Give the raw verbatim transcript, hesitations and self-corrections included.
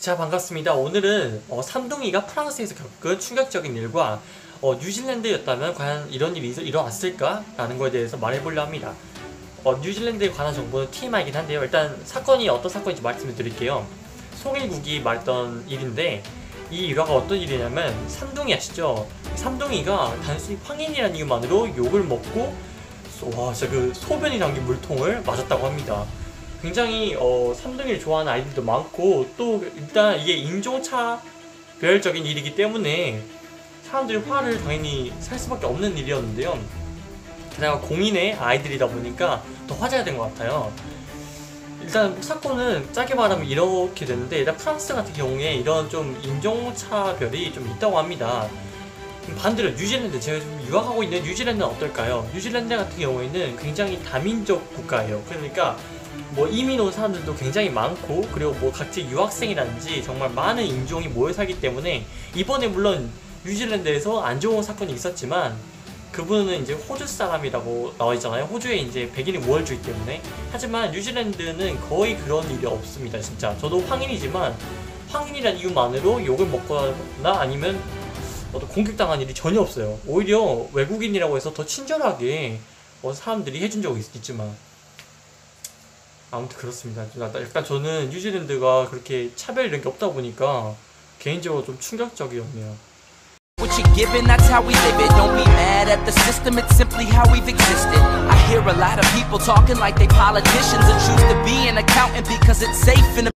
자, 반갑습니다. 오늘은 어, 삼둥이가 프랑스에서 겪은 충격적인 일과 어, 뉴질랜드였다면 과연 이런 일이 일어났을까? 라는 거에 대해서 말해보려 합니다. 어, 뉴질랜드에 관한 정보는 티엠아이이긴 한데요. 일단 사건이 어떤 사건인지 말씀을 드릴게요. 송일국이 말했던 일인데, 이 일화가 어떤 일이냐면 삼둥이 아시죠? 삼둥이가 단순히 황인이라는 이유만으로 욕을 먹고 와 진짜 그 소변이 담긴 물통을 맞았다고 합니다. 굉장히 어, 삼둥이를 좋아하는 아이들도 많고, 또 일단 이게 인종차별적인 일이기 때문에 사람들이 화를 당연히 살 수밖에 없는 일이었는데요. 게다가 공인의 아이들이다 보니까 더 화제가 된 것 같아요. 일단 사건은 짧게 말하면 이렇게 되는데, 일단 프랑스 같은 경우에 이런 좀 인종차별이 좀 있다고 합니다. 반대로 뉴질랜드, 제가 좀 유학하고 있는 뉴질랜드는 어떨까요? 뉴질랜드 같은 경우에는 굉장히 다민족 국가예요. 그러니까 뭐 이민 온 사람들도 굉장히 많고, 그리고 뭐 각지 유학생이라든지 정말 많은 인종이 모여 살기 때문에, 이번에 물론 뉴질랜드에서 안 좋은 사건이 있었지만 그분은 이제 호주 사람이라고 나와 있잖아요. 호주에 이제 백인이 우월주의 때문에. 하지만 뉴질랜드는 거의 그런 일이 없습니다. 진짜 저도 황인이지만 황인이란 이유만으로 욕을 먹거나 아니면 어떤 공격당한 일이 전혀 없어요. 오히려 외국인이라고 해서 더 친절하게 어, 사람들이 해준 적이 있, 있지만 아무튼 그렇습니다. 약간 저는 뉴질랜드가 그렇게 차별 이런 게 없다 보니까 개인적으로 좀 충격적이었네요. What you're given, that's how we live it. Don't be mad at the system, it's simply how we've existed. I hear a lot of people talking like they politicians and choose to be an accountant because it's safe in a